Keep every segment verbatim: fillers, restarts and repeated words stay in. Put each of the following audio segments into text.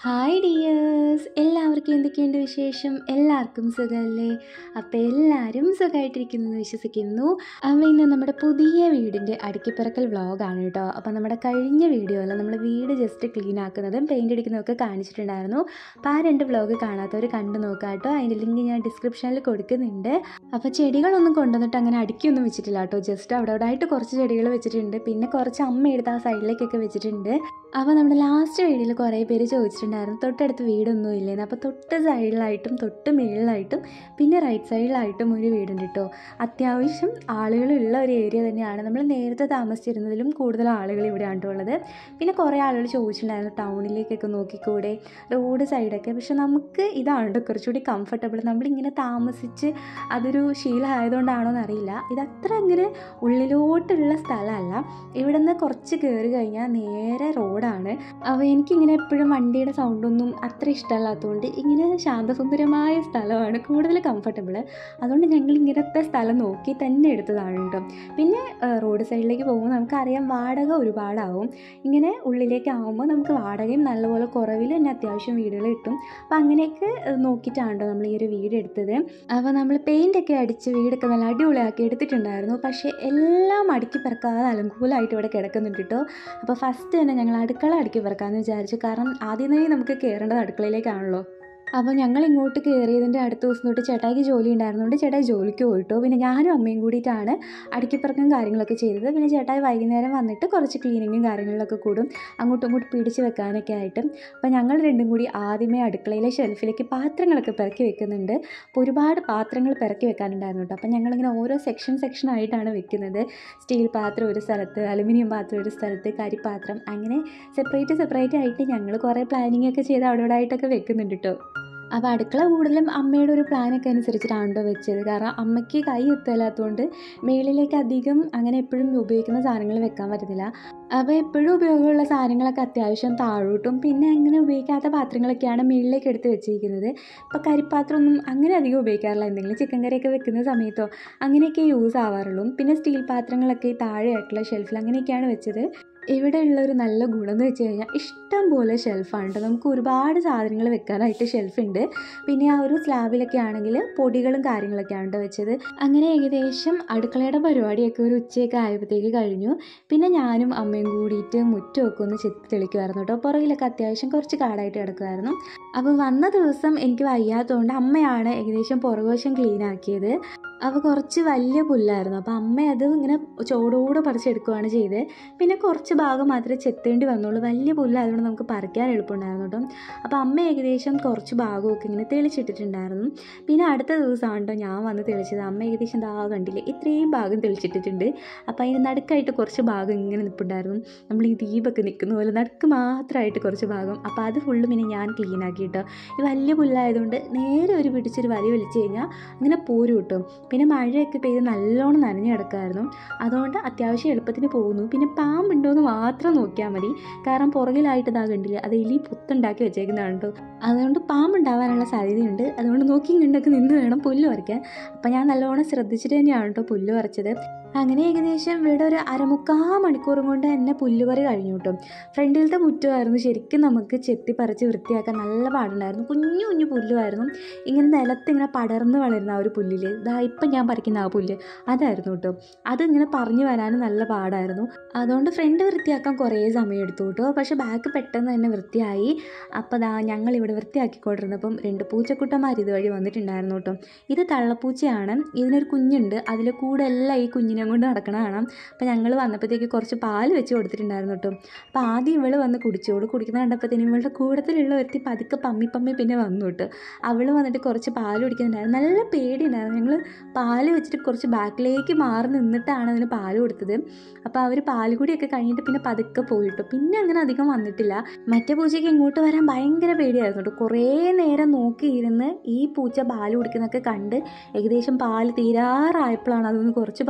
Hi dears, എല്ലാവർക്കും എന്തൊക്കെയുണ്ട് വിശേഷം? എല്ലാവർക്കും സുഖമല്ലേ? അപ്പോൾ എല്ലാവരും സുഖമായിട്ടിരിക്കുന്നു എന്ന് വിശ്വസിക്കുന്നു. അപ്പോൾ ഇന്ന് നമ്മുടെ പുതിയ വീടിൻ്റെ അടുക്കിപ്പിറക്കൽ വ്ളോഗാണ് കേട്ടോ. അപ്പോൾ നമ്മുടെ കഴിഞ്ഞ വീഡിയോയിൽ നമ്മൾ വീട് ജസ്റ്റ് ക്ലീൻ ആക്കുന്നതും പെയിൻ്റ് അടിക്കുന്നതൊക്കെ കാണിച്ചിട്ടുണ്ടായിരുന്നു. അപ്പോൾ ആ രണ്ട് വ്ളോഗ് കാണാത്തവർ കണ്ടു നോക്കാം കേട്ടോ. അതിൻ്റെ ലിങ്ക് ഞാൻ ഡിസ്ക്രിപ്ഷനിൽ കൊടുക്കുന്നുണ്ട്. അപ്പോൾ ചെടികളൊന്നും കൊണ്ടുവന്നിട്ട് അങ്ങനെ അടുക്കിയൊന്നും വെച്ചിട്ടില്ല കേട്ടോ. ജസ്റ്റ് അവിടെ അവിടെ ആയിട്ട് കുറച്ച് ചെടികൾ വെച്ചിട്ടുണ്ട്. പിന്നെ കുറച്ച് അമ്മ എടുത്ത് ആ സൈഡിലേക്കൊക്കെ വെച്ചിട്ടുണ്ട്. അപ്പോൾ നമ്മുടെ ലാസ്റ്റ് വീഡിയോയിൽ കുറേ പേര് ചോദിച്ചിട്ടുണ്ടായിരുന്നു തൊട്ടടുത്ത് വീടൊന്നും ഇല്ലേന്ന്. അപ്പോൾ തൊട്ട് സൈഡിലായിട്ടും തൊട്ട് മേളിലായിട്ടും പിന്നെ റൈറ്റ് സൈഡിലായിട്ടും ഒരു വീടുണ്ട് കേട്ടോ. അത്യാവശ്യം ആളുകളുള്ള ഒരു ഏരിയ തന്നെയാണ്. നമ്മൾ നേരത്തെ താമസിച്ചിരുന്നതിലും കൂടുതൽ ആളുകൾ ഇവിടെയാണ് ഉള്ളത്. പിന്നെ കുറേ ആളുകൾ ചോദിച്ചിട്ടുണ്ടായിരുന്നു ടൗണിലേക്കൊക്കെ നോക്കിക്കൂടെ, റോഡ് സൈഡൊക്കെ. പക്ഷെ നമുക്ക് ഇതാണ് കുറച്ചുകൂടി കംഫർട്ടബിൾ. നമ്മളിങ്ങനെ താമസിച്ച് അതൊരു ശീലമായതുകൊണ്ടാണോ എന്നറിയില്ല, ഇതത്ര അങ്ങനെ ഉള്ളിലോട്ടുള്ള സ്ഥലമല്ല. ഇവിടെ നിന്ന് കുറച്ച് കയറി കഴിഞ്ഞാൽ നേരെ റോഡാണ്. അപ്പോൾ എനിക്കിങ്ങനെ എപ്പോഴും വണ്ടിയുടെ സൗണ്ടൊന്നും അത്ര ഇഷ്ടമല്ലാത്തതുകൊണ്ട് ഇങ്ങനെ ശാന്തസുന്ദരമായ സ്ഥലമാണ് കൂടുതൽ കംഫർട്ടബിൾ. അതുകൊണ്ട് ഞങ്ങൾ ഇങ്ങനത്തെ സ്ഥലം നോക്കി തന്നെ എടുത്തതാണ് കേട്ടോ. പിന്നെ റോഡ് സൈഡിലേക്ക് പോകുമ്പോൾ നമുക്കറിയാം വാടക ഒരുപാടാവും. ഇങ്ങനെ ഉള്ളിലേക്ക് ആകുമ്പോൾ നമുക്ക് വാടകയും നല്ലപോലെ കുറവിൽ തന്നെ അത്യാവശ്യം വീടുകൾ കിട്ടും. അപ്പോൾ അങ്ങനെയൊക്കെ നോക്കിയിട്ടാണ് കേട്ടോ നമ്മൾ ഈ ഒരു വീട് എടുത്തത്. അപ്പോൾ നമ്മൾ പെയിൻ്റൊക്കെ അടിച്ച് വീടൊക്കെ നല്ല അടിപൊളിയാക്കി എടുത്തിട്ടുണ്ടായിരുന്നു. പക്ഷേ എല്ലാം അടുക്കി പെറുക്കാതെ അലങ്കൂലമായിട്ട് ഇവിടെ കിടക്കുന്നുണ്ട് കേട്ടോ. അപ്പോൾ ഫസ്റ്റ് തന്നെ ഞങ്ങൾ അടുക്കള അടുക്കി പെറുക്കാമെന്ന് വിചാരിച്ചു. കാരണം ആദ്യം തന്നെ നമുക്ക് കയറേണ്ടത് അടുക്കളയിലേക്കാണല്ലോ. അപ്പോൾ ഞങ്ങൾ ഇങ്ങോട്ട് കയറിയതിൻ്റെ അടുത്ത ദിവസം തൊട്ട് ചേട്ടായിക്ക് ജോലി ഉണ്ടായിരുന്നുകൊണ്ട് ചേട്ടായി ജോലിക്ക് പോയിട്ടോ. പിന്നെ ഞാനും അമ്മയും കൂടിയിട്ടാണ് അടുക്കിപ്പറക്കും കാര്യങ്ങളൊക്കെ ചെയ്തത്. പിന്നെ ചേട്ടായി വൈകുന്നേരം വന്നിട്ട് കുറച്ച് ക്ലീനിങ്ങും കാര്യങ്ങളിലൊക്കെ കൂടും, അങ്ങോട്ടും ഇങ്ങോട്ടും പിടിച്ച് വെക്കാനൊക്കെ ആയിട്ട്. അപ്പോൾ ഞങ്ങൾ രണ്ടും കൂടി ആദ്യമേ അടുക്കളയിലെ ഷെൽഫിലേക്ക് പാത്രങ്ങളൊക്കെ പെറുക്കി വെക്കുന്നുണ്ട്. അപ്പോൾ ഒരുപാട് പാത്രങ്ങൾ പെറുക്കി വെക്കാനുണ്ടായിരുന്നു കേട്ടോ. അപ്പോൾ ഞങ്ങളിങ്ങനെ ഓരോ സെക്ഷൻ സെക്ഷനായിട്ടാണ് വെക്കുന്നത്. സ്റ്റീൽ പാത്രം ഒരു സ്ഥലത്ത്, അലുമിനിയം പാത്രം ഒരു സ്ഥലത്ത്, കരിപ്പാത്രം, അങ്ങനെ സെപ്പറേറ്റ് സെപ്പറേറ്റ് ആയിട്ട് ഞങ്ങൾ കുറേ പ്ലാനിങ് ഒക്കെ ചെയ്ത് അവിടെ ഇവിടെ ആയിട്ടൊക്കെ വെക്കുന്നുണ്ട് കേട്ടോ. അപ്പോൾ അടുക്കള കൂടുതലും അമ്മയുടെ ഒരു പ്ലാനൊക്കെ അനുസരിച്ചിട്ടാണ് കേട്ടോ വെച്ചത്. കാരണം അമ്മയ്ക്ക് കൈ എത്തല്ലാത്തതുകൊണ്ട് മേളിലേക്ക് അധികം അങ്ങനെ എപ്പോഴും ഉപയോഗിക്കുന്ന സാധനങ്ങൾ വെക്കാൻ പറ്റത്തില്ല. അപ്പോൾ എപ്പോഴും ഉപയോഗമുള്ള സാധനങ്ങളൊക്കെ അത്യാവശ്യം താഴോട്ടും പിന്നെ അങ്ങനെ ഉപയോഗിക്കാത്ത പാത്രങ്ങളൊക്കെയാണ് മേളിലേക്ക് എടുത്ത് വെച്ചിരിക്കുന്നത്. ഇപ്പോൾ കരിപ്പാത്രമൊന്നും അങ്ങനെ അധികം ഉപയോഗിക്കാറില്ല. എന്തെങ്കിലും ചിക്കൻ കറിയൊക്കെ വെക്കുന്ന സമയത്തോ അങ്ങനെയൊക്കെ യൂസ് ആവാറുള്ളൂ. പിന്നെ സ്റ്റീൽ പാത്രങ്ങളൊക്കെ താഴെയായിട്ടുള്ള ഷെൽഫിൽ അങ്ങനെയൊക്കെയാണ് വെച്ചത്. ഇവിടെ ഉള്ളൊരു നല്ല ഗുണം എന്ന് വെച്ച് കഴിഞ്ഞാൽ ഇഷ്ടം പോലെ ഷെൽഫാണ് കേട്ടോ. നമുക്ക് ഒരുപാട് സാധനങ്ങൾ വെക്കാനായിട്ട് ഷെൽഫുണ്ട്. പിന്നെ ആ ഒരു സ്ലാബിലൊക്കെ ആണെങ്കിൽ പൊടികളും കാര്യങ്ങളൊക്കെയാണ് കേട്ടോ വെച്ചത്. അങ്ങനെ ഏകദേശം അടുക്കളയുടെ പരിപാടിയൊക്കെ ഒരു ഉച്ചയൊക്കെ ആയപ്പോഴത്തേക്ക് കഴിഞ്ഞു. പിന്നെ ഞാനും അമ്മയും കൂടിയിട്ട് മുറ്റമൊക്കെ ഒന്ന് ചെത്തി തെളിക്കുമായിരുന്നു കേട്ടോ. പുറകിലൊക്കെ അത്യാവശ്യം കുറച്ച് കാടായിട്ട് കിടക്കുമായിരുന്നു. അപ്പോൾ വന്ന ദിവസം എനിക്ക് വയ്യാത്തതുകൊണ്ട് അമ്മയാണ് ഏകദേശം പുറകുവശം ക്ലീൻ ആക്കിയത്. അപ്പോൾ കുറച്ച് വലിയ പുല്ലായിരുന്നു. അപ്പോൾ അമ്മ അത് ഇങ്ങനെ ചോടോടെ പറിച്ചെടുക്കുകയാണ് ചെയ്തത്. പിന്നെ കുറച്ച് ഭാഗം മാത്രമേ ചെത്തേണ്ടി വന്നുള്ളൂ. വലിയ പുല്ലായതുകൊണ്ട് നമുക്ക് പറിക്കാൻ എളുപ്പമുണ്ടായിരുന്നു കേട്ടോ. അപ്പോൾ അമ്മ ഏകദേശം കുറച്ച് ഭാഗമൊക്കെ ഇങ്ങനെ തെളിച്ചിട്ടിട്ടുണ്ടായിരുന്നു. പിന്നെ അടുത്ത ദിവസമാണ് കേട്ടോ ഞാൻ വന്ന് തെളിച്ചത്. അമ്മ ഏകദേശം ദാ കണ്ടില്ലേ ഇത്രയും ഭാഗം തെളിച്ചിട്ടിട്ടുണ്ട്. അപ്പോൾ അതിന് നടുക്കായിട്ട് കുറച്ച് ഭാഗം ഇങ്ങനെ നിൽപ്പുണ്ടായിരുന്നു. നമ്മൾ ഈ ദീപൊക്കെ നിൽക്കുന്ന പോലെ നടുക്ക് മാത്രമായിട്ട് കുറച്ച് ഭാഗം. അപ്പോൾ അത് ഫുള്ള് പിന്നെ ഞാൻ ക്ലീൻ ആക്കി കേട്ടോ. ഈ വലിയ പുല്ലായതുകൊണ്ട് നേരെ ഒരു പിടിച്ചൊരു വലി വലിച്ചു കഴിഞ്ഞാൽ അങ്ങനെ പോരും കിട്ടും. പിന്നെ മഴയൊക്കെ പെയ്ത് നല്ലോണം നനഞ്ഞു കിടക്കുമായിരുന്നു. അതുകൊണ്ട് അത്യാവശ്യം എളുപ്പത്തിന് പോകുന്നു. പിന്നെ പാമ്പുണ്ടോ എന്ന് മാത്രം നോക്കിയാൽ മതി. കാരണം പുറകിലായിട്ട് ഇതാ കണ്ടില്ല, അത് എലി പുത്തുണ്ടാക്കി വെച്ചേക്കുന്നതാണ് കേട്ടോ. അതുകൊണ്ട് പാമ്പുണ്ടാവാനുള്ള സാധ്യതയുണ്ട്. അതുകൊണ്ട് നോക്കിയും കണ്ടൊക്കെ നിന്ന് വേണം പുല്ല് പറിക്കാൻ. അപ്പം ഞാൻ നല്ലോണം ശ്രദ്ധിച്ചിട്ട് തന്നെയാണ് കേട്ടോ പുല്ല് പറിച്ചത്. അങ്ങനെ ഏകദേശം ഇവിടെ ഒരു അരമുക്കാ മണിക്കൂറും കൊണ്ട് തന്നെ പുല്ലുപറി കഴിഞ്ഞു കേട്ടോ. ഫ്രണ്ടിലത്തെ മുറ്റമായിരുന്നു ശരിക്കും നമുക്ക് ചെത്തി പറിച്ച് വൃത്തിയാക്കാൻ നല്ല പാടുണ്ടായിരുന്നു. കുഞ്ഞു കുഞ്ഞു പുല്ലുമായിരുന്നു. ഇങ്ങനെ നിലത്ത് ഇങ്ങനെ പടർന്ന് വളരുന്ന ആ ഒരു പുല്ലിൽ ഇതാ ഇപ്പം ഞാൻ പറിക്കുന്ന ആ പുല്ല് അതായിരുന്നു കേട്ടോ. അതിങ്ങനെ പറഞ്ഞു വരാനും നല്ല പാടായിരുന്നു. അതുകൊണ്ട് ഫ്രണ്ട് വൃത്തിയാക്കാൻ കുറേ സമയം എടുത്തു കേട്ടോ. പക്ഷേ ബാക്ക് പെട്ടെന്ന് തന്നെ വൃത്തിയായി. അപ്പോൾ ദാ ഞങ്ങളിവിടെ വൃത്തിയാക്കിക്കൊണ്ടിരുന്നപ്പം രണ്ട് പൂച്ചക്കുട്ടന്മാർ ഇതുവഴി വന്നിട്ടുണ്ടായിരുന്നു കേട്ടോ. ഇത് തള്ളപ്പൂച്ചയാണ്. ഇതിനൊരു കുഞ്ഞുണ്ട്. അതിൽ കൂടെ എല്ലാം ഈ കുഞ്ഞിനെ കൊണ്ട് നടക്കണ കാണാം. അപ്പോൾ ഞങ്ങൾ വന്നപ്പോഴത്തേക്ക് കുറച്ച് പാല് വെച്ച് കൊടുത്തിട്ടുണ്ടായിരുന്നു കേട്ടോ. അപ്പോൾ ആദ്യം ഇവൾ വന്ന് കുടിച്ചോട് കുടിക്കുന്ന കണ്ടപ്പോഴത്തേനും ഇവളുടെ കൂടത്തിലുള്ള ഒരുത്തി പതുക്കെ പമ്മി പമ്മി പിന്നെ വന്നു കേട്ടോ. അവൾ വന്നിട്ട് കുറച്ച് പാല് കുടിക്കുന്നുണ്ടായിരുന്നു. നല്ല പേടിയുണ്ടായിരുന്നു. ഞങ്ങൾ പാല് വെച്ചിട്ട് കുറച്ച് ബാക്കിലേക്ക് മാറി നിന്നിട്ടാണ് അതിന് പാല് കൊടുത്തത്. അപ്പോൾ അവർ പാല് കൂടിയൊക്കെ കഴിഞ്ഞിട്ട് പിന്നെ പതുക്കെ പോയിട്ടു. പിന്നെ അങ്ങനെ അധികം വന്നിട്ടില്ല. മറ്റേ പൂച്ചയ്ക്ക് ഇങ്ങോട്ട് വരാൻ ഭയങ്കര പേടിയായിരുന്നു കേട്ടോ. കുറേ നേരം നോക്കിയിരുന്ന് ഈ പൂച്ച പാല് കുടിക്കുന്നതൊക്കെ കണ്ട് ഏകദേശം പാല് തീരാറായപ്പോഴാണ് അതൊന്ന് കുറച്ച് പാല് കുടിച്ചത്.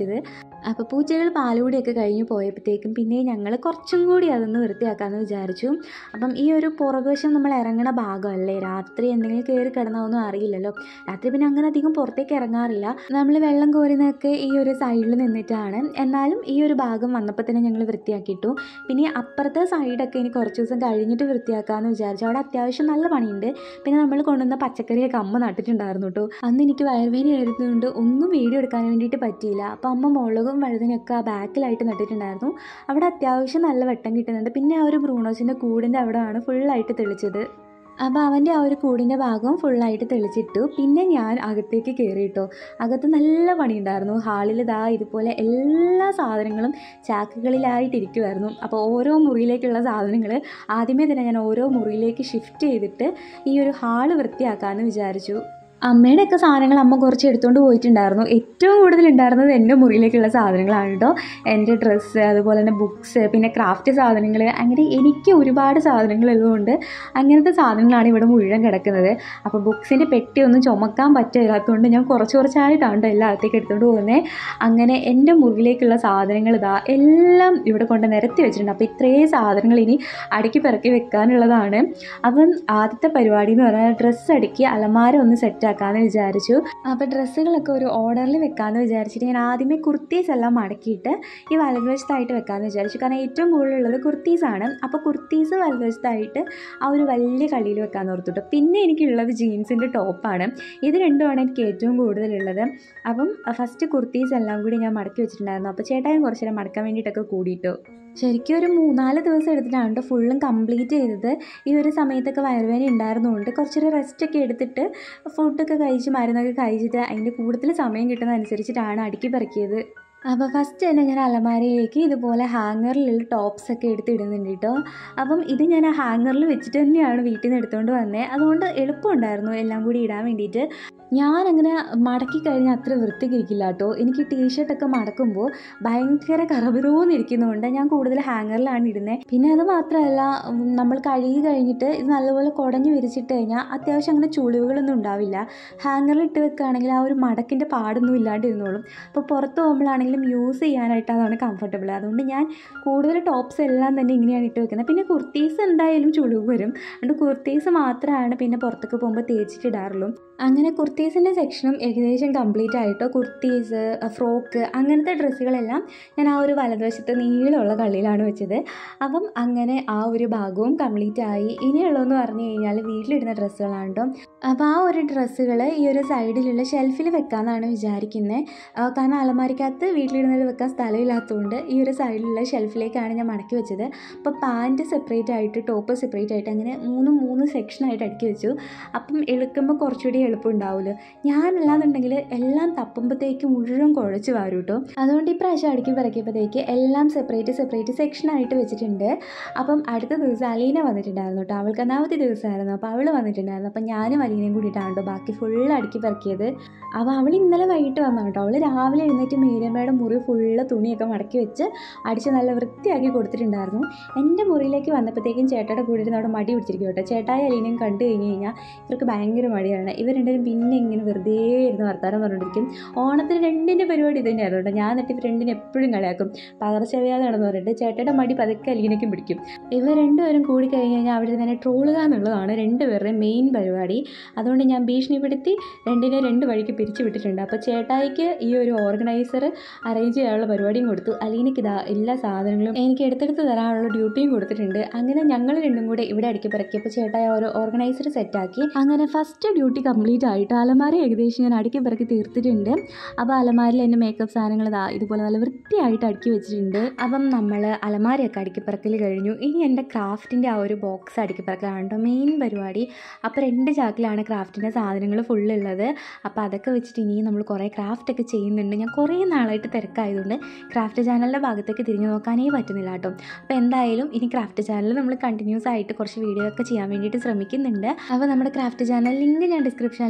വിചാരിച്ചത്. അപ്പോൾ പൂച്ചകൾ പാലുകൂടിയൊക്കെ കഴിഞ്ഞ് പോയപ്പോഴത്തേക്കും പിന്നെ ഞങ്ങൾ കുറച്ചും കൂടി അതൊന്ന് വൃത്തിയാക്കാമെന്ന് വിചാരിച്ചു. അപ്പം ഈ ഒരു പുറകുവശം നമ്മൾ ഇറങ്ങണ ഭാഗമല്ലേ, രാത്രി എന്തെങ്കിലും കയറി കിടന്നാവൊന്നും അറിയില്ലല്ലോ. രാത്രി പിന്നെ അങ്ങനെ അധികം പുറത്തേക്ക് ഇറങ്ങാറില്ല. നമ്മൾ വെള്ളം കോരുന്നതൊക്കെ ഈ ഒരു സൈഡിൽ നിന്നിട്ടാണ്. എന്നാലും ഈ ഒരു ഭാഗം വന്നപ്പോൾ തന്നെ ഞങ്ങൾ വൃത്തിയാക്കിയിട്ടു. പിന്നെ അപ്പുറത്തെ സൈഡൊക്കെ ഇനി കുറച്ച് ദിവസം കഴിഞ്ഞിട്ട് വൃത്തിയാക്കാമെന്ന് വിചാരിച്ചു. അവിടെ അത്യാവശ്യം നല്ല പണിയുണ്ട്. പിന്നെ നമ്മൾ കൊണ്ടുവന്ന പച്ചക്കറിയൊക്കെ അമ്മ നട്ടിട്ടുണ്ടായിരുന്നു കേട്ടോ. അന്ന് എനിക്ക് വയറുവേദന ആയിരുന്നതുകൊണ്ട് ഒന്നും വീഡിയോ എടുക്കാൻ വേണ്ടിയിട്ട് പറ്റിയില്ല. അപ്പോൾ അമ്മ മുളകും വഴുതനയൊക്കെ ആ ബാക്കിലായിട്ട് നട്ടിട്ടുണ്ടായിരുന്നു. അവിടെ അത്യാവശ്യം നല്ല വെട്ടം കിട്ടുന്നുണ്ട്. പിന്നെ ആ ഒരു ബ്രൂണോസിൻ്റെ കൂടിൻ്റെ അവിടെയാണ് ഫുള്ളായിട്ട് തെളിച്ചത്. അപ്പോൾ അവൻ്റെ ആ ഒരു കൂടിൻ്റെ ഭാഗവും ഫുള്ളായിട്ട് തെളിച്ചിട്ടു. പിന്നെ ഞാൻ അകത്തേക്ക് കയറിയിട്ടോ. അകത്ത് നല്ല പണിയുണ്ടായിരുന്നു. ഹാളിൽ ഇതാ ഇതുപോലെ എല്ലാ സാധനങ്ങളും ചാക്കുകളിലായിട്ടിരിക്കുമായിരുന്നു. അപ്പോൾ ഓരോ മുറിയിലേക്കുള്ള സാധനങ്ങൾ ആദ്യമേ തന്നെ ഞാൻ ഓരോ മുറിയിലേക്ക് ഷിഫ്റ്റ് ചെയ്തിട്ട് ഈ ഒരു ഹാള് വൃത്തിയാക്കാമെന്ന് വിചാരിച്ചു. അമ്മയുടെയൊക്കെ സാധനങ്ങൾ അമ്മ കുറച്ച് എടുത്തുകൊണ്ട് പോയിട്ടുണ്ടായിരുന്നു. ഏറ്റവും കൂടുതൽ ഉണ്ടായിരുന്നത് എൻ്റെ മുറിയിലേക്കുള്ള സാധനങ്ങളാണ് കേട്ടോ. എൻ്റെ ഡ്രസ്സ്, അതുപോലെ തന്നെ ബുക്സ്, പിന്നെ ക്രാഫ്റ്റ് സാധനങ്ങൾ, അങ്ങനെ എനിക്ക് ഒരുപാട് സാധനങ്ങളുള്ളതുകൊണ്ട് അങ്ങനത്തെ സാധനങ്ങളാണ് ഇവിടെ മുഴുവൻ കിടക്കുന്നത്. അപ്പോൾ ബുക്സിൻ്റെ പെട്ടിയൊന്നും ചുമക്കാൻ പറ്റില്ലാത്തതുകൊണ്ട് ഞാൻ കുറച്ച് കുറച്ചായിട്ടാണ് എല്ലാത്തേക്ക് എടുത്തുകൊണ്ട് പോകുന്നത്. അങ്ങനെ എൻ്റെ മുറിയിലേക്കുള്ള സാധനങ്ങൾ ഇതാ എല്ലാം ഇവിടെ കൊണ്ട് നിരത്തി വെച്ചിട്ടുണ്ട്. അപ്പോൾ ഇത്രയും സാധനങ്ങൾ ഇനി അടുക്കി പിറക്കി വെക്കാനുള്ളതാണ്. അപ്പം ആദ്യത്തെ പരിപാടി എന്ന് പറഞ്ഞാൽ ഡ്രസ്സ് അടുക്കി അലമാര ഒന്ന് സെറ്റ് ആക്കാമെന്ന് വിചാരിച്ചു. അപ്പോൾ ഡ്രസ്സുകളൊക്കെ ഒരു ഓർഡറിൽ വെക്കാമെന്ന് വിചാരിച്ചിട്ട് ഞാൻ ആദ്യമേ കുർത്തീസ് എല്ലാം മടക്കിയിട്ട് ഈ വലതുവശത്തായിട്ട് വെക്കാമെന്ന് വിചാരിച്ചു. കാരണം ഏറ്റവും കൂടുതലുള്ളത് കുർത്തീസാണ്. അപ്പോൾ കുർത്തീസ് വലതുവശത്തായിട്ട് ആ ഒരു വലിയ കളിയിൽ വെക്കാമെന്ന് ഓർത്തിട്ടു. പിന്നെ എനിക്കുള്ളത് ജീൻസിൻ്റെ ടോപ്പാണ്. ഇത് രണ്ടുമാണ് എനിക്ക് ഏറ്റവും കൂടുതലുള്ളത്. അപ്പം ഫസ്റ്റ് കുർത്തീസ് എല്ലാം കൂടി ഞാൻ മടക്കി വെച്ചിട്ടുണ്ടായിരുന്നു. അപ്പോൾ ചേട്ടായും കുറച്ച് നേരം മടക്കാൻ വേണ്ടിയിട്ടൊക്കെ കൂടിയിട്ടു. ശരിക്കും ഒരു മൂന്നാല് ദിവസം എടുത്തിട്ടാണ് കേട്ടോ ഫുള്ളും കംപ്ലീറ്റ് ചെയ്തത്. ഈ ഒരു സമയത്തൊക്കെ വയറുവേദന ഉണ്ടായിരുന്നതുകൊണ്ട് കുറച്ചൊരു റെസ്റ്റൊക്കെ എടുത്തിട്ട് ഫുഡൊക്കെ കഴിച്ച് മരുന്നൊക്കെ കഴിച്ചിട്ട് അതിൻ്റെ കൂടുതൽ സമയം കിട്ടുന്നതനുസരിച്ചിട്ടാണ് അടുക്കി പെറുക്കിയത്. അപ്പോൾ ഫസ്റ്റ് തന്നെ ഞാൻ അലമാരയിലേക്ക് ഇതുപോലെ ഹാങ്ങറിലുള്ള ടോപ്സൊക്കെ എടുത്തിടുന്നുണ്ട് കേട്ടോ. അപ്പം ഇത് ഞാൻ ആ ഹാങ്ങറിൽ വെച്ചിട്ട് തന്നെയാണ് വീട്ടിൽ നിന്ന് എടുത്തുകൊണ്ട് വന്നത്. അതുകൊണ്ട് എളുപ്പമുണ്ടായിരുന്നു എല്ലാം കൂടി ഇടാൻ വേണ്ടിയിട്ട്. ഞാനങ്ങനെ മടക്കി കഴിഞ്ഞാൽ അത്ര വൃത്തിക്കിരിക്കില്ല കേട്ടോ. എനിക്ക് ടീഷർട്ടൊക്കെ മടക്കുമ്പോൾ ഭയങ്കര കറവിറോന്നിരിക്കുന്നതുകൊണ്ട് ഞാൻ കൂടുതൽ ഹാങ്ങറിലാണ് ഇടുന്നത്. പിന്നെ അത് മാത്രമല്ല, നമ്മൾ കഴുകി കഴിഞ്ഞിട്ട് ഇത് നല്ലപോലെ കുടഞ്ഞ് വിരിച്ചിട്ട് കഴിഞ്ഞാൽ അത്യാവശ്യം അങ്ങനെ ചുളിവുകളൊന്നും ഉണ്ടാവില്ല. ഹാങ്ങറിൽ ഇട്ട് വെക്കുകയാണെങ്കിൽ ആ ഒരു മടക്കിൻ്റെ പാടൊന്നും ഇല്ലാണ്ടിരുന്നോളും. അപ്പോൾ പുറത്ത് പോകുമ്പോഴാണെങ്കിലും യൂസ് ചെയ്യാനായിട്ട് അതാണ് കംഫർട്ടബിൾ. അതുകൊണ്ട് ഞാൻ കൂടുതൽ ടോപ്സ് എല്ലാം തന്നെ ഇങ്ങനെയാണ് ഇട്ട് വെക്കുന്നത്. പിന്നെ കുർത്തീസ് എന്തായാലും ചുളിവ് വരും. അതുകൊണ്ട് കുർത്തീസ് മാത്രമാണ് പിന്നെ പുറത്തേക്ക് പോകുമ്പോൾ തേച്ചിട്ടിടാറുള്ളൂ. അങ്ങനെ കുർത്തീസിൻ്റെ സെക്ഷനും ഏകദേശം കംപ്ലീറ്റ് ആയിട്ടോ. കുർത്തീസ്, ഫ്രോക്ക്, അങ്ങനത്തെ ഡ്രസ്സുകളെല്ലാം ഞാൻ ആ ഒരു വലതുവശത്ത് നീളമുള്ള കള്ളിയിലാണ് വെച്ചത്. അപ്പം അങ്ങനെ ആ ഒരു ഭാഗവും കംപ്ലീറ്റ് ആയി. ഇനിയുള്ളതെന്ന് പറഞ്ഞു കഴിഞ്ഞാൽ വീട്ടിലിടുന്ന ഡ്രസ്സുകളാണ് കേട്ടോ. അപ്പോൾ ആ ഒരു ഡ്രസ്സുകൾ ഈ ഒരു സൈഡിലുള്ള ഷെൽഫിൽ വെക്കാമെന്നാണ് വിചാരിക്കുന്നത്. കാരണം അലമാരിക്കകത്ത് വീട്ടിലിടുന്നത് വെക്കാൻ സ്ഥലമില്ലാത്തതുകൊണ്ട് ഈ ഒരു സൈഡിലുള്ള ഷെൽഫിലേക്കാണ് ഞാൻ മടക്കി വെച്ചത്. അപ്പോൾ പാൻറ്റ് സെപ്പറേറ്റ് ആയിട്ട്, ടോപ്പ് സെപ്പറേറ്റ് ആയിട്ട്, അങ്ങനെ മൂന്ന് മൂന്ന് സെക്ഷനായിട്ട് അടുക്കി വെച്ചു. അപ്പം എടുക്കുമ്പോൾ കുറച്ചുകൂടി എളുപ്പമുണ്ടാവുമല്ലോ. ഞാനല്ലാന്നുണ്ടെങ്കിൽ എല്ലാം തപ്പുമ്പോഴത്തേക്ക് മുഴുവൻ കുഴച്ച് വാരും കേട്ടോ. അതുകൊണ്ട് ഈ പ്രാവശ്യം അടുക്കി പിറക്കിയപ്പോഴത്തേക്ക് എല്ലാം സെപ്പറേറ്റ് സെപ്പറേറ്റ് സെക്ഷനായിട്ട് വെച്ചിട്ടുണ്ട്. അപ്പം അടുത്ത ദിവസം അലീന വന്നിട്ടുണ്ടായിരുന്നു കേട്ടോ. അവൾക്ക് ഒന്നാമത്തെ ദിവസമായിരുന്നു. അപ്പോൾ അവൾ വന്നിട്ടുണ്ടായിരുന്നു. അപ്പം ഞാനും അലീനയും കൂടിയിട്ടാണ് കേട്ടോ ബാക്കി ഫുള്ള് അടുക്കി പിറക്കിയത്. അപ്പോൾ അവൾ ഇന്നലെ വൈകിട്ട് വന്നു കേട്ടോ. അവൾ രാവിലെ എഴുന്നേറ്റ് മീരമ്മയുടെ മുറി ഫുള്ള് തുണിയൊക്കെ മടക്കി വെച്ച് അടിച്ച് നല്ല വൃത്തിയാക്കി കൊടുത്തിട്ടുണ്ടായിരുന്നു. എൻ്റെ മുറിയിലേക്ക് വന്നപ്പോഴത്തേക്കും ചേട്ടയുടെ കൂടെ ഇരുന്ന് അവിടെ മടി പിടിച്ചിരിക്കും കേട്ടോ. ചേട്ടായ അലീനയും കണ്ടു കഴിഞ്ഞ് കഴിഞ്ഞാൽ ഇവർക്ക് ഭയങ്കര മടിയാണ്. ഇവർ രണ്ടും പിന്നെ ഇങ്ങനെ വെറുതെ ഇരുന്ന് വർത്താനം പറഞ്ഞിരിക്കും. ഓണത്തിന് രണ്ടിൻ്റെ പരിപാടി ഇത് തന്നെയായിരുന്നു കേട്ടോ. ഞാൻ എന്നിട്ട് രണ്ടിന് എപ്പോഴും കളിയാക്കും, പകർച്ചവ്യാധിയാണെന്ന് പറഞ്ഞിട്ട്. ചേട്ടയുടെ മടി പതുക്കെ അലീനയ്ക്കും പിടിക്കും. ഇവർ രണ്ടുപേരും കൂടി കഴിഞ്ഞ് കഴിഞ്ഞാൽ അവിടെ തന്നെ ട്രോളുക എന്നുള്ളതാണ് രണ്ടുപേരുടെയും മെയിൻ പരിപാടി. അതുകൊണ്ട് ഞാൻ ഭീഷണിപ്പെടുത്തി രണ്ടിനെ രണ്ട് വഴിക്ക് പിരിച്ചു വിട്ടിട്ടുണ്ട്. അപ്പോൾ ചേട്ടായിക്ക് ഈ ഒരു ഓർഗനൈസർ അറേഞ്ച് ചെയ്യാനുള്ള പരിപാടിയും കൊടുത്തു. അലീനയ്ക്ക് ഇതാ എല്ലാ സാധനങ്ങളും എനിക്ക് എടുത്തെടുത്ത് തരാനുള്ള ഡ്യൂട്ടിയും കൊടുത്തിട്ടുണ്ട്. അങ്ങനെ ഞങ്ങൾ രണ്ടും കൂടെ ഇവിടെ അടുക്കി പിറക്കിയപ്പോൾ ചേട്ടായി ഒരു ഓർഗനൈസർ സെറ്റാക്കി. അങ്ങനെ ഫസ്റ്റ് ഡ്യൂട്ടി കംപ്ലീറ്റ് ആയിട്ട് അലമാര ഏകദേശം ഞാൻ അടുക്കി പിറക്കി തീർത്തിട്ടുണ്ട്. അപ്പോൾ അലമാരയിൽ എൻ്റെ മേക്കപ്പ് സാധനങ്ങൾ ഇതാ ഇതുപോലെ നല്ല വൃത്തിയായിട്ട് അടുക്കി വെച്ചിട്ടുണ്ട്. അപ്പം നമ്മൾ അലമാരയൊക്കെ അടുക്കി പിറക്കൽ കഴിഞ്ഞു. ഇനി എൻ്റെ ക്രാഫ്റ്റിൻ്റെ ആ ഒരു ബോക്സ് അടുക്കി പിറക്കലാണ് കേട്ടോ മെയിൻ പരിപാടി. അപ്പോൾ രണ്ട് ചാക്കിലാണ് ക്രാഫ്റ്റിൻ്റെ സാധനങ്ങൾ ഫുള്ളുള്ളത്. അപ്പോൾ അതൊക്കെ വെച്ചിട്ട് ഇനിയും നമ്മൾ കുറേ ക്രാഫ്റ്റൊക്കെ ചെയ്യുന്നുണ്ട്. ഞാൻ കുറേ നാളായിട്ട് തിരക്കായതുകൊണ്ട് ക്രാഫ്റ്റ് ചാനലിൻ്റെ ഭാഗത്തേക്ക് തിരിഞ്ഞു നോക്കാനേ പറ്റുന്നില്ല കേട്ടോ. അപ്പോൾ എന്തായാലും ഇനി ക്രാഫ്റ്റ് ചാനൽ നമ്മൾ കണ്ടിന്യൂസ് ആയിട്ട് കുറച്ച് വീഡിയോ ഒക്കെ ചെയ്യാൻ വേണ്ടിയിട്ട് ശ്രമിക്കുന്നുണ്ട്. അപ്പോൾ നമ്മുടെ ക്രാഫ്റ്റ് ചാനൽ ലിങ്ക് ഞാൻ ഡിസ്ക്രിപ്ഷനിൽ കൊടുക്കുന്നുണ്ട്.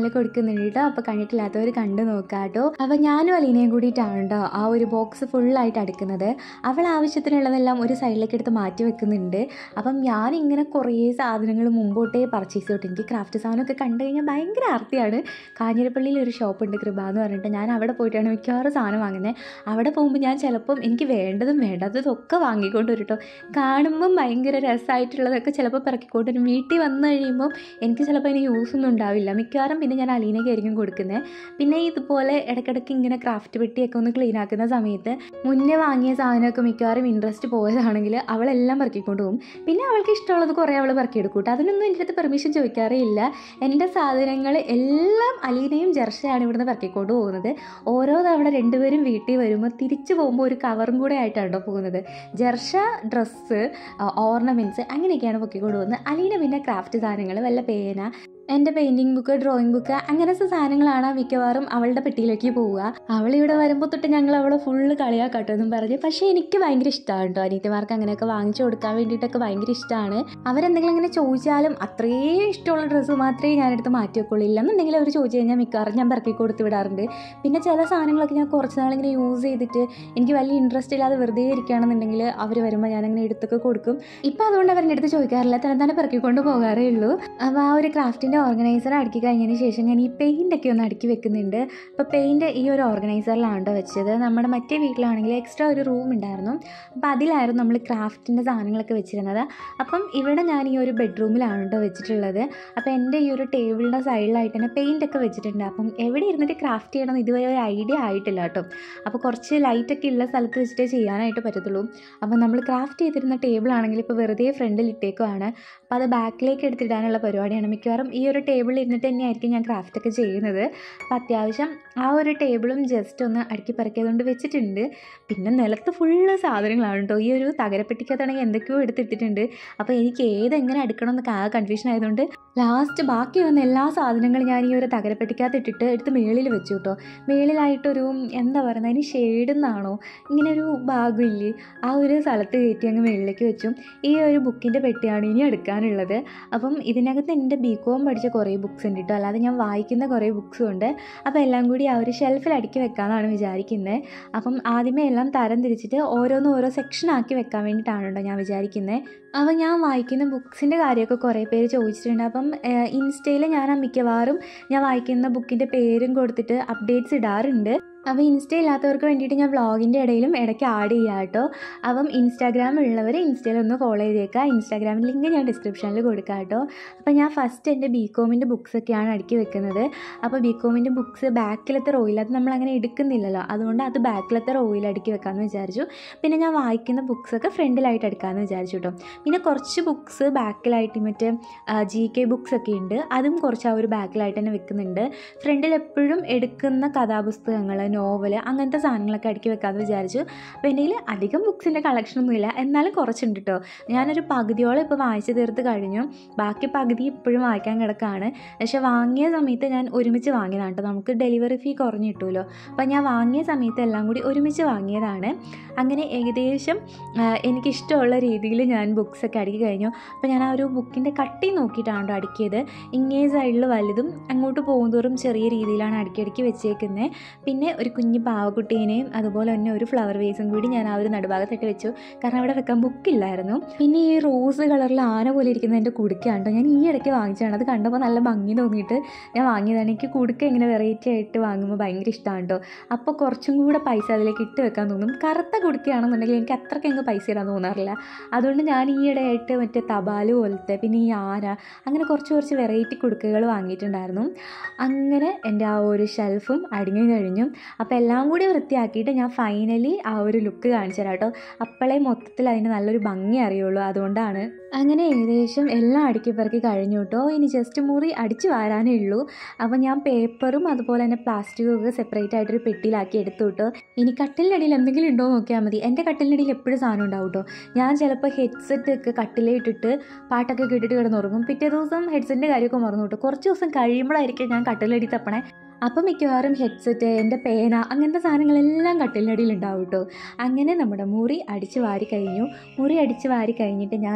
വെക്കുന്നുണ്ട് കേട്ടോ. അപ്പോൾ കണ്ടിട്ടില്ലാത്തവർ കണ്ടു നോക്കാം കേട്ടോ. അപ്പോൾ ഞാനും അലീനയും കൂടിയിട്ടാണ് കേട്ടോ ആ ഒരു ബോക്സ് ഫുള്ളായിട്ട് അടുക്കുന്നത്. അവൾ ആവശ്യത്തിനുള്ളതെല്ലാം ഒരു സൈഡിലേക്ക് എടുത്ത് മാറ്റി വെക്കുന്നുണ്ട്. അപ്പം ഞാനിങ്ങനെ കുറേ സാധനങ്ങൾ മുമ്പോട്ടേ പർച്ചേസ് ചെയ്തിട്ട് എനിക്ക് ക്രാഫ്റ്റ് സാധനമൊക്കെ കണ്ടു കഴിഞ്ഞാൽ ഭയങ്കര ആർത്തിയാണ്. കാഞ്ഞിരപ്പള്ളിയിൽ ഒരു ഷോപ്പുണ്ട് കൃപ എന്ന് പറഞ്ഞിട്ട്, ഞാൻ അവിടെ പോയിട്ടാണ് മിക്കവാറും സാധനം വാങ്ങുന്നത്. അവിടെ പോകുമ്പോൾ ഞാൻ ചിലപ്പം എനിക്ക് വേണ്ടതും വേണ്ടാത്തതും ഒക്കെ വാങ്ങിക്കൊണ്ട് വരും കേട്ടോ. കാണുമ്പം ഭയങ്കര രസമായിട്ടുള്ളതൊക്കെ ചിലപ്പോൾ പിറക്കിക്കൊണ്ട് വരും. വീട്ടിൽ വന്നു കഴിയുമ്പം എനിക്ക് ചിലപ്പോൾ അതിന് യൂസൊന്നും ഉണ്ടാവില്ല. മിക്കവാറും പിന്നെ ഞാൻ അലീനയ്ക്ക് ആയിരിക്കും കൊടുക്കുന്നത്. പിന്നെ ഇതുപോലെ ഇടയ്ക്കിടയ്ക്ക് ഇങ്ങനെ ക്രാഫ്റ്റ് പെട്ടിയൊക്കെ ഒന്ന് ക്ലീൻ ആക്കുന്ന സമയത്ത് മുന്നേ വാങ്ങിയ സാധനമൊക്കെ മിക്കവാറും ഇൻട്രസ്റ്റ് പോയതാണെങ്കിൽ അവളെല്ലാം പെറുക്കിക്കൊണ്ട് പോകും. പിന്നെ അവൾക്ക് ഇഷ്ടമുള്ളത് കുറേ അവൾ പെറുക്കിയെടുക്കും കേട്ടോ. അതിനൊന്നും എൻ്റെ അടുത്ത് പെർമിഷൻ ചോദിക്കാറേ ഇല്ല. എൻ്റെ സാധനങ്ങൾ എല്ലാം അലീനയും ജർഷയാണ് ഇവിടുന്ന് പെറുക്കിക്കൊണ്ട് പോകുന്നത്. ഓരോ തവണ രണ്ടുപേരും വീട്ടിൽ വരുമ്പോൾ തിരിച്ചു പോകുമ്പോൾ ഒരു കവറും കൂടെ ആയിട്ടാണ് പോകുന്നത്. ജർഷ ഡ്രസ്സ്, ഓർണമെൻറ്റ്സ് അങ്ങനെയൊക്കെയാണ് പൊക്കിക്കൊണ്ട് പോകുന്നത്. അലീന പിന്നെ ക്രാഫ്റ്റ് സാധനങ്ങൾ, വല്ല പേന, എൻ്റെ പെയിൻറ്റിങ് ബുക്ക്, ഡ്രോയിങ് ബുക്ക് അങ്ങനത്തെ സാധനങ്ങളാണ് മിക്കവാറും അവളുടെ പെട്ടിയിലേക്ക് പോവുക. അവളിവിടെ വരുമ്പോൾ തൊട്ട് ഞങ്ങൾ അവളെ ഫുള്ള് കളിയാക്കട്ടോ എന്നും പറഞ്ഞ്. പക്ഷേ എനിക്ക് ഭയങ്കര ഇഷ്ടമാണ് കേട്ടോ അനിയത്തിമാർക്ക് അങ്ങനെയൊക്കെ വാങ്ങിച്ചു കൊടുക്കാൻ വേണ്ടിയിട്ടൊക്കെ ഭയങ്കര ഇഷ്ടമാണ്. അവരെന്തെങ്കിലും അങ്ങനെ ചോദിച്ചാലും അത്രയും ഇഷ്ടമുള്ള ഡ്രസ്സ് മാത്രമേ ഞാനെടുത്ത് മാറ്റി വെക്കുള്ളൂ. ഇല്ലെന്നുണ്ടെങ്കിൽ അവർ ചോദിച്ചു കഴിഞ്ഞാൽ മിക്കവാറും ഞാൻ പെറുക്കി കൊടുത്ത് വിടാറുണ്ട്. പിന്നെ ചില സാധനങ്ങളൊക്കെ ഞാൻ കുറച്ച് നാളിങ്ങനെ യൂസ് ചെയ്തിട്ട് എനിക്ക് വലിയ ഇൻട്രസ്റ്റ് ഇല്ലാതെ വെറുതെ ഇരിക്കുകയാണെന്നുണ്ടെങ്കിൽ അവർ വരുമ്പോൾ ഞാനങ്ങനെ എടുത്തൊക്കെ കൊടുക്കും. ഇപ്പോൾ അതുകൊണ്ട് അവരുടെ അടുത്ത് ചോദിക്കാറില്ല, തന്നെ തന്നെ പെറുക്കിക്കൊണ്ട് പോകാറേ ഉള്ളൂ. അപ്പോൾ ആ ഒരു ക്രാഫ്റ്റിൻ്റെ ഓർഗനൈസർ അടുക്കി കഴിഞ്ഞതിന് ശേഷം ഞാൻ ഈ പെയിൻ്റൊക്കെ ഒന്ന് അടുക്കി വെക്കുന്നുണ്ട്. അപ്പോൾ പെയിൻറ്റ് ഈ ഒരു ഓർഗനൈസറിലാണ് കേട്ടോ വെച്ചത്. നമ്മുടെ മറ്റേ വീട്ടിലാണെങ്കിൽ എക്സ്ട്രാ ഒരു റൂം ഉണ്ടായിരുന്നു. അപ്പോൾ അതിലായിരുന്നു നമ്മൾ ക്രാഫ്റ്റിൻ്റെ സാധനങ്ങളൊക്കെ വെച്ചിരുന്നത്. അപ്പം ഇവിടെ ഞാൻ ഈ ഒരു ബെഡ്റൂമിലാണ് കേട്ടോ വെച്ചിട്ടുള്ളത്. അപ്പോൾ എൻ്റെ ഈ ഒരു ടേബിളിൻ്റെ സൈഡിലായിട്ട് തന്നെ പെയിൻ്റൊക്കെ വെച്ചിട്ടുണ്ട്. അപ്പം എവിടെ ഇരുന്നിട്ട് ക്രാഫ്റ്റ് ചെയ്യണമെന്ന് ഇതുവരെ ഒരു ഐഡിയ ആയിട്ടില്ല കേട്ടോ. അപ്പോൾ കുറച്ച് ലൈറ്റൊക്കെ ഉള്ള സ്ഥലത്ത് വെച്ചിട്ടേ ചെയ്യാനായിട്ട് പറ്റത്തുള്ളൂ. അപ്പോൾ നമ്മൾ ക്രാഫ്റ്റ് ചെയ്തിരുന്ന ടേബിളാണെങ്കിൽ ഇപ്പോൾ വെറുതെ ഫ്രണ്ടിൽ ഇട്ടേക്കുവാണ്. അപ്പോൾ അത് ബാക്കിലേക്ക് എടുത്തിടാനുള്ള പരിപാടിയാണ്. മിക്കവാറും ഈ ഒരു ടേബിളിൽ ഇരുന്നിട്ട് തന്നെയായിരിക്കും ഞാൻ ക്രാഫ്റ്റൊക്കെ ചെയ്യുന്നത്. അപ്പോൾ അത്യാവശ്യം ആ ഒരു ടേബിളും ജസ്റ്റ് ഒന്ന് അടുക്കി പറക്കിയതുകൊണ്ട് വെച്ചിട്ടുണ്ട്. പിന്നെ നിലത്ത് ഫുള്ള് സാധനങ്ങളാണ് കേട്ടോ. ഈ ഒരു തകരപ്പെട്ടിക്കകത്താണെങ്കിൽ എന്തൊക്കെയോ എടുത്തിട്ടിട്ടുണ്ട്. അപ്പോൾ എനിക്ക് ഏതെങ്ങനെ അടുക്കണം എന്നൊക്കെ ആ കൺഫ്യൂഷൻ ആയതുകൊണ്ട് ലാസ്റ്റ് ബാക്കി വന്ന എല്ലാ സാധനങ്ങളും ഞാൻ ഈ ഒരു തകരപ്പെട്ടിക്കകത്ത് ഇട്ടിട്ട് എടുത്ത് മേളിൽ വെച്ചു കേട്ടോ. മേളിലായിട്ടൊരു എന്താ പറയുന്നത്, അതിന് ഷെയ്ഡെന്നാണോ ഇങ്ങനെ ഒരു ഭാഗമില്ലേ, ആ ഒരു സ്ഥലത്ത് കയറ്റി അങ്ങ് മേളിലേക്ക് വെച്ചു. ഈ ഒരു ബുക്കിൻ്റെ പെട്ടിയാണ് ഇനി എടുക്കാനുള്ളത്. അപ്പം ഇതിനകത്ത് എൻ്റെ ബി കോം പഠിച്ച കുറേ ബുക്ക്സ് ഉണ്ട് കേട്ടോ, അല്ലാതെ ഞാൻ വായിക്കുന്ന കുറേ ബുക്സും ഉണ്ട്. അപ്പോൾ എല്ലാം കൂടി ആ ഒരു ഷെൽഫിൽ അടുക്കി വെക്കാമെന്നാണ് വിചാരിക്കുന്നത്. അപ്പം ആദ്യമേ എല്ലാം തരം തിരിച്ചിട്ട് ഓരോന്നും ഓരോ സെക്ഷനാക്കി വെക്കാൻ വേണ്ടിയിട്ടാണ് കേട്ടോ ഞാൻ വിചാരിക്കുന്നത്. അപ്പോൾ ഞാൻ വായിക്കുന്ന ബുക്സിൻ്റെ കാര്യമൊക്കെ കുറേ പേര് ചോദിച്ചിട്ടുണ്ട്. അപ്പം ഇൻസ്റ്റയിൽ ഞാൻ മിക്കവാറും ഞാൻ വായിക്കുന്ന ബുക്കിൻ്റെ പേരും കൊടുത്തിട്ട് അപ്ഡേറ്റ്സ് ഇടാറുണ്ട്. അപ്പോൾ ഇൻസ്റ്റ ഇല്ലാത്തവർക്ക് വേണ്ടിയിട്ട് ഞാൻ വ്ളോഗിൻ്റെ ഇടയിലും ഇടയ്ക്ക് ആഡ് ചെയ്യാം കേട്ടോ. അപ്പം ഇൻസ്റ്റാഗ്രാം ഉള്ളവർ ഇൻസ്റ്റയിലൊന്ന് ഫോളോ ചെയ്തേക്കുക. ഇൻസ്റ്റാഗ്രാമിൽ ലിങ്ക് ഞാൻ ഡിസ്ക്രിപ്ഷനിൽ കൊടുക്കാം കേട്ടോ. അപ്പോൾ ഞാൻ ഫസ്റ്റ് എൻ്റെ ബി കോമിൻ്റെ ബുക്സൊക്കെയാണ് അടുക്കി വെക്കുന്നത്. അപ്പോൾ ബി കോമിൻ്റെ ബുക്സ് ബാക്കിലത്തെ റോയിൽ അത് നമ്മളങ്ങനെ എടുക്കുന്നില്ലല്ലോ, അതുകൊണ്ട് അത് ബാക്കിലത്തെ റോയിൽ അടുക്കി വെക്കാമെന്ന് വിചാരിച്ചു. പിന്നെ ഞാൻ വായിക്കുന്ന ബുക്സൊക്കെ ഫ്രണ്ടിലായിട്ട് എടുക്കാമെന്ന് വിചാരിച്ചു കേട്ടോ. പിന്നെ കുറച്ച് ബുക്സ് ബാക്കിലായിട്ട് മറ്റേ ജി കെ ബുക്സൊക്കെ ഉണ്ട്, അതും കുറച്ച് ആ ഒരു ബാക്കിലായിട്ട് തന്നെ വെക്കുന്നുണ്ട്. ഫ്രണ്ടിൽ എപ്പോഴും എടുക്കുന്ന കഥാപുസ്തകങ്ങൾ, നോവൽ അങ്ങനത്തെ സാധനങ്ങളൊക്കെ അടുക്കി വെക്കാമെന്ന് വിചാരിച്ചു. അപ്പോൾ എൻ്റെ കയ്യിൽ അധികം ബുക്സിൻ്റെ കളക്ഷനൊന്നുമില്ല, എന്നാലും കുറച്ചുണ്ട് കേട്ടോ. ഞാനൊരു പകുതിയോളം ഇപ്പോൾ വായിച്ച് തീർത്ത് കഴിഞ്ഞു. ബാക്കി പകുതി ഇപ്പോഴും വായിക്കാൻ കിടക്കുകയാണ്. പക്ഷേ വാങ്ങിയ സമയത്ത് ഞാൻ ഒരുമിച്ച് വാങ്ങിയതാണ് കേട്ടോ. നമുക്ക് ഡെലിവറി ഫീ കുറഞ്ഞ് കിട്ടുമല്ലോ. അപ്പോൾ ഞാൻ വാങ്ങിയ സമയത്ത് എല്ലാം കൂടി ഒരുമിച്ച് വാങ്ങിയതാണ്. അങ്ങനെ ഏകദേശം എനിക്കിഷ്ടമുള്ള രീതിയിൽ ഞാൻ ബുക്സൊക്കെ അടുക്കി കഴിഞ്ഞു. അപ്പോൾ ഞാൻ ആ ഒരു ബുക്കിൻ്റെ കട്ടി നോക്കിയിട്ടാണ് കേട്ടോ അടുക്കിയത്. ഇങ്ങേ സൈഡിൽ വലുതും അങ്ങോട്ട് പോകുന്തോറും ചെറിയ രീതിയിലാണ് അടുക്കി അടുക്കി വെച്ചേക്കുന്നത്. പിന്നെ ഒരു കുഞ്ഞ് പാവക്കുട്ടീനെയും അതുപോലെ തന്നെ ഒരു ഫ്ലവർ വേസും കൂടി ഞാൻ ആ ഒരു നടുഭാഗത്തായിട്ട് വെച്ചു, കാരണം അവിടെ വെക്കാൻ ബുക്കില്ലായിരുന്നു. പിന്നെ ഈ റോസ് കളറിൽ ആന പോലെ ഇരിക്കുന്ന എൻ്റെ കുടുക്കയാണ് ഞാൻ ഈ ഇടയ്ക്ക് വാങ്ങിച്ചതാണ്. അത് കണ്ടപ്പോൾ നല്ല ഭംഗി തോന്നിയിട്ട് ഞാൻ വാങ്ങിയതാണ്. എനിക്ക് കുടുക്ക ഇങ്ങനെ വെറൈറ്റി ആയിട്ട് വാങ്ങുമ്പോൾ ഭയങ്കര ഇഷ്ടമാണ് കേട്ടോ. അപ്പോൾ കുറച്ചും കൂടെ പൈസ അതിലേക്ക് ഇട്ട് വെക്കാൻ തോന്നും. കറുത്ത കുടുക്കയാണെന്നുണ്ടെങ്കിൽ എനിക്ക് അത്രയ്ക്ക് അങ്ങ് പൈസ ഇടാൻ തോന്നാറില്ല. അതുകൊണ്ട് ഞാൻ ഈ ഇടയായിട്ട് മറ്റേ തപാല് പോലത്തെ പിന്നെ ഈ ആന അങ്ങനെ കുറച്ച് കുറച്ച് വെറൈറ്റി കുടുക്കകൾ വാങ്ങിയിട്ടുണ്ടായിരുന്നു. അങ്ങനെ എൻ്റെ ആ ഒരു ഷെൽഫും അടിഞ്ഞു കഴിഞ്ഞു. അപ്പോൾ എല്ലാം കൂടി വൃത്തിയാക്കിയിട്ട് ഞാൻ ഫൈനലി ആ ഒരു ലുക്ക് കാണിച്ചു തരാം കേട്ടോ. അപ്പോഴേ മൊത്തത്തിൽ അതിന് നല്ലൊരു ഭംഗി അറിയുള്ളൂ, അതുകൊണ്ടാണ്. അങ്ങനെ ഏകദേശം എല്ലാം അടുക്കി പെറുക്കി കഴിഞ്ഞു കേട്ടോ. ഇനി ജസ്റ്റ് മുറി അടിച്ച് വാരാനേ ഉള്ളൂ. അപ്പോൾ ഞാൻ പേപ്പറും അതുപോലെ തന്നെ പ്ലാസ്റ്റിക്കും ഒക്കെ സെപ്പറേറ്റ് ആയിട്ടൊരു പെട്ടിയിലാക്കി എടുത്തു കേട്ടോ. ഇനി കട്ടിലിനടിയിൽ എന്തെങ്കിലും ഉണ്ടോ നോക്കിയാൽ മതി. എൻ്റെ കട്ടിലിനടിയിൽ എപ്പോഴും സാധനം ഉണ്ടാവും കേട്ടോ. ഞാൻ ചിലപ്പോൾ ഹെഡ്സെറ്റ് ഒക്കെ കട്ടിലിട്ടിട്ട് പാട്ടൊക്കെ കേട്ടിട്ട് കിടന്നുറങ്ങും. പിറ്റേ ദിവസം ഹെഡ്സെറ്റിൻ്റെ കാര്യമൊക്കെ മറന്നു കേട്ടോ. കുറച്ച് ദിവസം കഴിയുമ്പോഴായിരിക്കും ഞാൻ കട്ടിലടി തപ്പണേ. അപ്പം മിക്കവാറും ഹെഡ്സെറ്റ്, എൻ്റെ പേന അങ്ങനത്തെ സാധനങ്ങളെല്ലാം കട്ടിലിനടിയിൽ ഉണ്ടാവും കേട്ടോ. അങ്ങനെ നമ്മുടെ മുറി അടിച്ച് വാരി കഴിഞ്ഞു. മുറി അടിച്ച് വാരി കഴിഞ്ഞിട്ട് ഞാൻ ഇങ്ങനെ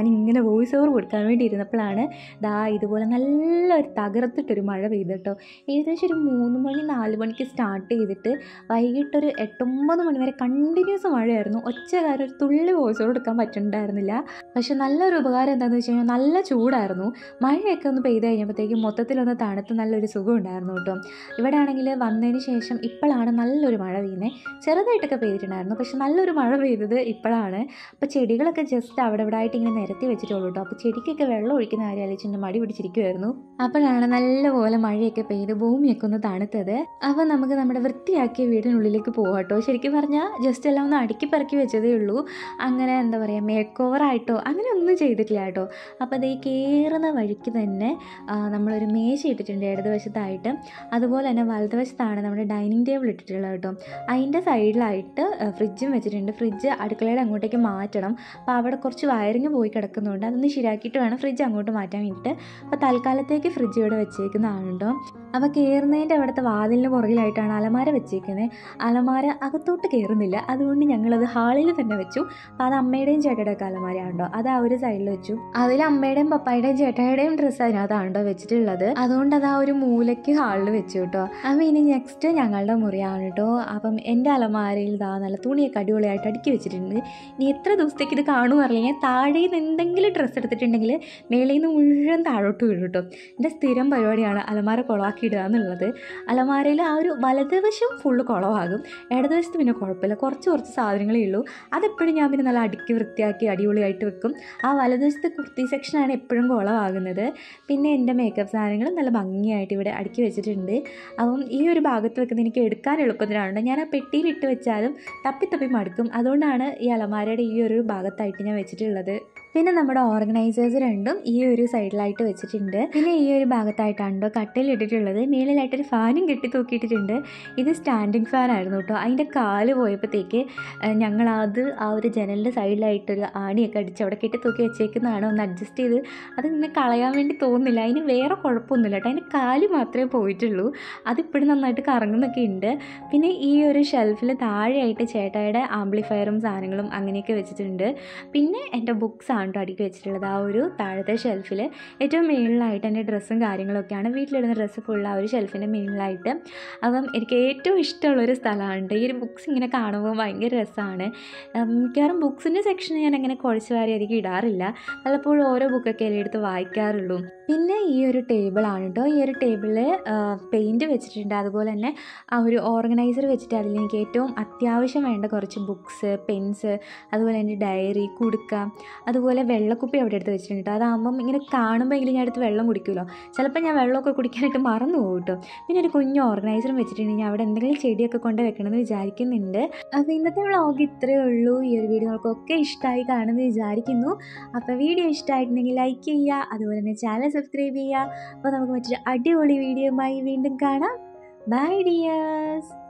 വോയിസ് ഓവർ കൊടുക്കാൻ വേണ്ടി ഇരുന്നപ്പോഴാണ് ദാ ഇതുപോലെ നല്ലൊരു തകർത്തിട്ടൊരു മഴ പെയ്തു കേട്ടോ. ഏകദേശം ഒരു മൂന്ന് മണി നാല് മണിക്ക് സ്റ്റാർട്ട് ചെയ്തിട്ട് വൈകിട്ടൊരു എട്ടൊമ്പത് മണി വരെ കണ്ടിന്യൂസ് മഴയായിരുന്നു. ഒറ്റ കാര്യം ഒരു തുള്ളി വോയിസ് ഓവർ എടുക്കാൻ പറ്റുന്നുണ്ടായിരുന്നില്ല. പക്ഷെ നല്ലൊരു ഉപകാരം എന്താണെന്ന് വെച്ച് കഴിഞ്ഞാൽ നല്ല ചൂടായിരുന്നു. മഴയൊക്കെ ഒന്ന് പെയ്ത് കഴിഞ്ഞപ്പോഴത്തേക്കും മൊത്തത്തിലൊന്ന് തണുത്ത് നല്ലൊരു സുഖം ഉണ്ടായിരുന്നു കേട്ടോ. ഇവിടെ ആണെങ്കിൽ വന്നതിന് ശേഷം ഇപ്പോഴാണ് നല്ലൊരു മഴ പെയ്യുന്നത്. ചെറുതായിട്ടൊക്കെ പെയ്തിട്ടുണ്ടായിരുന്നു, പക്ഷെ നല്ലൊരു മഴ പെയ്തത് ഇപ്പോഴാണ്. അപ്പോൾ ചെടികളൊക്കെ ജസ്റ്റ് അവിടെ ഇവിടെ ആയിട്ട് ഇങ്ങനെ നിരത്തി വെച്ചിട്ടുള്ളൂ കേട്ടോ. അപ്പോൾ ചെടിക്കൊക്കെ വെള്ളം ഒഴിക്കുന്ന കാര്യം ആലോചിച്ച് മടി പിടിച്ചിരിക്കുമായിരുന്നു. അപ്പോഴാണ് നല്ലപോലെ മഴയൊക്കെ പെയ്ത് ഭൂമിയൊക്കെ ഒന്ന് തണുത്തത്. അപ്പോൾ നമുക്ക് നമ്മുടെ വൃത്തിയാക്കിയ വീടിനുള്ളിലേക്ക് പോകാം കേട്ടോ. ശരിക്കും പറഞ്ഞാൽ ജസ്റ്റ് എല്ലാം ഒന്ന് അടുക്കി പറക്കി വെച്ചതേ ഉള്ളൂ. അങ്ങനെ എന്താ പറയുക, മേക്ക് ഓവറായിട്ടോ അങ്ങനെ ഒന്നും ചെയ്തിട്ടില്ല കേട്ടോ. അപ്പോൾ അത് ഈ കയറുന്ന വഴിക്ക് തന്നെ നമ്മളൊരു മേശ ഇട്ടിട്ടുണ്ട് ഇടതുവശത്തായിട്ട്. അതുപോലെ തന്നെ വലതുവശത്താണ് നമ്മുടെ ഡൈനിങ് ടേബിൾ ഇട്ടിട്ടുള്ളത് കേട്ടോ. അതിൻ്റെ സൈഡിലായിട്ട് ഫ്രിഡ്ജും വെച്ചിട്ടുണ്ട്. ഫ്രിഡ്ജ് അടുക്കളയുടെ അങ്ങോട്ടേക്ക് മാറ്റണം. അപ്പോൾ അവിടെ കുറച്ച് വയറിങ് പോയി കിടക്കുന്നുണ്ട്. അതൊന്ന് ശരിയാക്കിയിട്ട് വേണം ഫ്രിഡ്ജ് അങ്ങോട്ട് മാറ്റാൻ വേണ്ടിയിട്ട്. അപ്പോൾ തൽക്കാലത്തേക്ക് ഫ്രിഡ്ജ് ഇവിടെ വെച്ചേക്കുന്നതാണ് കേട്ടോ. അപ്പോൾ കയറുന്നതിൻ്റെ അവിടുത്തെ വാതിലിന് പുറകിലായിട്ടാണ് അലമാര വെച്ചേക്കുന്നത്. അലമാര അകത്തോട്ട് കയറുന്നില്ല, അതുകൊണ്ട് ഞങ്ങളത് ഹാളിൽ തന്നെ വെച്ചു. അപ്പോൾ അത് അമ്മയുടെയും ചേട്ടയുടെ ഒക്കെ അലമാരയാണ് കേട്ടോ. അത് ആ ഒരു സൈഡിൽ വെച്ചു. അതിൽ അമ്മയുടെയും പപ്പായുടെയും ചേട്ടായുടെയും ഡ്രസ്സ് അതിനകത്താണ് കേട്ടോ വെച്ചിട്ടുള്ളത്. അതുകൊണ്ട് അത് ആ ഒരു മൂലയ്ക്ക് ഹാളിൽ വെച്ചു കേട്ടോ. അപ്പോൾ ഇനി നെക്സ്റ്റ് ഞങ്ങളുടെ മുറിയാണ് കേട്ടോ. അപ്പം എൻ്റെ അലമാരയിൽ ഇതാ നല്ല തുണിയൊക്കെ അടിപൊളിയായിട്ട് അടുക്കി വെച്ചിട്ടുണ്ട്. ഇനി എത്ര ദിവസത്തേക്ക് ഇത് കാണുമെന്ന് അറിയില്ല. താഴെ നിന്ന് എന്തെങ്കിലും ഡ്രസ്സ് എടുത്തിട്ടുണ്ടെങ്കിൽ മേളിൽ നിന്ന് മുഴുവൻ താഴോട്ട് വീഴും കേട്ടോ. എൻ്റെ സ്ഥിരം പരിപാടിയാണ് അലമാര കുളമാക്കി ഇടുക എന്നുള്ളത്. അലമാരയിൽ ആ ഒരു വലതുവശം ഫുള്ള് കുളമാകും, ഇടതുവശത്ത് പിന്നെ കുഴപ്പമില്ല, കുറച്ച് കുറച്ച് സാധനങ്ങളേ ഉള്ളൂ. അതെപ്പോഴും ഞാൻ പിന്നെ നല്ല അടുക്കി വൃത്തിയാക്കി അടിപൊളിയായിട്ട് വെക്കും. ആ വലതുവശത്തെ കുർത്തി സെക്ഷനാണ് എപ്പോഴും കുളമാകുന്നത്. പിന്നെ എൻ്റെ മേക്കപ്പ് സാധനങ്ങൾ നല്ല ഭംഗിയായിട്ട് ഇവിടെ അടുക്കി വെച്ചിട്ടുണ്ട്. അപ്പം ഈ ഒരു ഭാഗത്ത് വെക്കുന്നത് എനിക്ക് എടുക്കാൻ എളുപ്പത്തിനാണ്. ഞാൻ ആ പെട്ടിയിലിട്ട് വെച്ചാലും തപ്പി തപ്പി മടുക്കും. അതുകൊണ്ടാണ് ഈ അലമാരയുടെ ഈ ഒരു ഭാഗത്തായിട്ട് ഞാൻ വെച്ചിട്ടുള്ളത്. പിന്നെ നമ്മുടെ ഓർഗനൈസേഴ്സ് രണ്ടും ഈ ഒരു സൈഡിലായിട്ട് വെച്ചിട്ടുണ്ട്. പിന്നെ ഈ ഒരു ഭാഗത്തായിട്ടാണ് കട്ടിലിട്ടിട്ടുള്ളത്. മേളിലായിട്ടൊരു ഫാനും കെട്ടി തൂക്കിയിട്ടിട്ടുണ്ട്. ഇത് സ്റ്റാൻഡിങ് ഫാനായിരുന്നു കേട്ടോ. അതിൻ്റെ കാല് പോയപ്പോഴത്തേക്ക് ഞങ്ങളത് ആ ഒരു ജനലിൻ്റെ സൈഡിലായിട്ടൊരു ആണിയൊക്കെ അടിച്ച് അവിടെ കെട്ടി തൂക്കി വെച്ചേക്കുന്നതാണ്. ഒന്ന് അഡ്ജസ്റ്റ് ചെയ്ത് അത് ഇങ്ങനെ കളയാൻ വേണ്ടി തോന്നുന്നില്ല. അതിന് വേറെ കുഴപ്പമൊന്നുമില്ല കേട്ടോ. അതിൻ്റെ കാല് മാത്രമേ പോയിട്ടുള്ളൂ. അതിപ്പോഴും നന്നായിട്ട് കറങ്ങുന്നൊക്കെ ഉണ്ട്. പിന്നെ ഈ ഒരു ഷെൽഫിൽ താഴെയായിട്ട് ചേട്ടായുടെ ആംപ്ലിഫയറും സാധനങ്ങളും അങ്ങനെയൊക്കെ വെച്ചിട്ടുണ്ട്. പിന്നെ എൻ്റെ ബുക്സ് ആണ് കേട്ടോ അടുക്കി വെച്ചിട്ടുള്ളത്. ആ ഒരു താഴത്തെ ഷെൽഫിൽ ഏറ്റവും മുകളിലായിട്ട് എൻ്റെ ഡ്രസ്സും കാര്യങ്ങളൊക്കെയാണ്. വീട്ടിലിടുന്ന ഡ്രസ്സ് ഫുൾ ആ ഒരു ഷെൽഫിൻ്റെ മുകളിലായിട്ട്. അപ്പം എനിക്ക് ഏറ്റവും ഇഷ്ടമുള്ളൊരു സ്ഥലമാണ് ഈ ഒരു ബുക്സ് ഇങ്ങനെ കാണുമ്പോൾ ഭയങ്കര രസമാണ്. മിക്കവാറും ബുക്സിൻ്റെ സെക്ഷൻ ഞാൻ അങ്ങനെ കുഴച്ച് വാരി അധികം ഇടാറില്ല. പലപ്പോഴും ഓരോ ബുക്കൊക്കെ എല്ലാം എടുത്ത് വായിക്കാറുള്ളൂ. പിന്നെ ഈ ഒരു ടേബിളാണ് കേട്ടോ. ഈ ഒരു ടേബിളിൽ പെയിൻറ്റ് വെച്ചിട്ടുണ്ട്. അതുപോലെ തന്നെ ആ ഒരു ഓർഗനൈസർ വെച്ചിട്ട് അതിൽ എനിക്ക് ഏറ്റവും അത്യാവശ്യം വേണ്ട കുറച്ച് ബുക്സ്, പെൻസ്, അതുപോലെ എൻ്റെ ഡയറി, കുടുക്ക, അതുപോലെ വെള്ളക്കുപ്പി അവിടെ എടുത്ത് വെച്ചിട്ടുണ്ട്. അതാകുമ്പം ഇങ്ങനെ കാണുമ്പോൾ എങ്കിലും ഞാൻ അടുത്ത് വെള്ളം കുടിക്കുമല്ലോ. ചിലപ്പോൾ ഞാൻ വെള്ളമൊക്കെ കുടിക്കാനായിട്ട് മറന്നു പോകും കേട്ടോ. പിന്നെ ഒരു കുഞ്ഞു ഓർഗനൈസറും വെച്ചിട്ടുണ്ടെങ്കിൽ അവിടെ എന്തെങ്കിലും ചെടിയൊക്കെ കൊണ്ട് വെക്കണമെന്ന് വിചാരിക്കുന്നുണ്ട്. അപ്പോൾ ഇന്നത്തെ വ്ളോഗ് ഇത്രയേ ഉള്ളൂ. ഈ ഒരു വീഡിയോ നിങ്ങൾക്കൊക്കെ ഇഷ്ടമായി കാണുമെന്ന് വിചാരിക്കുന്നു. അപ്പോൾ വീഡിയോ ഇഷ്ടമായിട്ടുണ്ടെങ്കിൽ ലൈക്ക് ചെയ്യുക, അതുപോലെ തന്നെ ചാനൽ സബ്സ്ക്രൈബ് ചെയ്യുക. അപ്പോൾ നമുക്ക് മറ്റൊരു അടിപൊളി വീഡിയോയുമായി വീണ്ടും കാണാം. Bye dears.